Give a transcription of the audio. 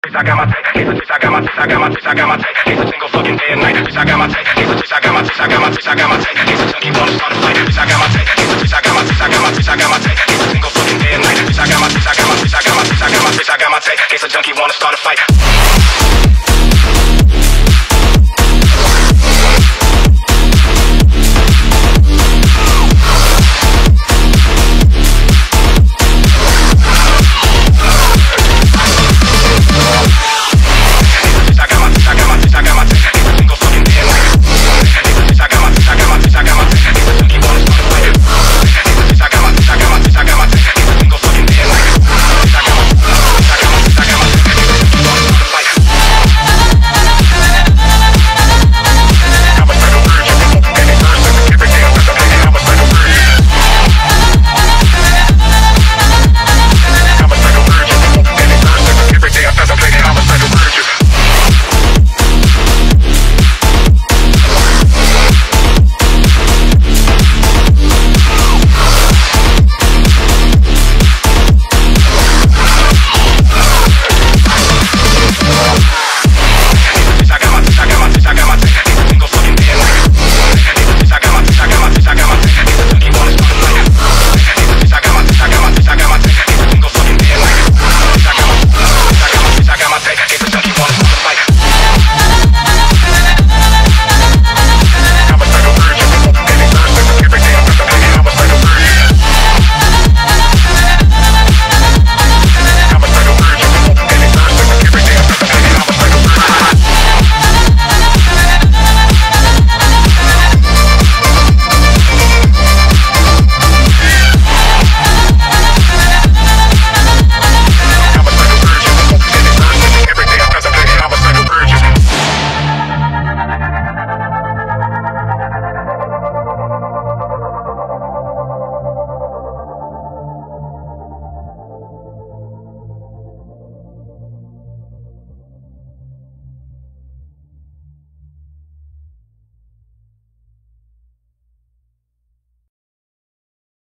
I got my take. Case of I got my take. I got my take. I got my take. Case of single fucking day and night. I got my take. Case of I got my take. I got my take. I got my take. Case of junkie wanna start a fight. I got my take. Case of I got my take. I got my take. I got my take. Case of single fucking day and night. I got my take. I got my take. I got my take. I got my take. I got my take. Case of junkie wanna start a fight.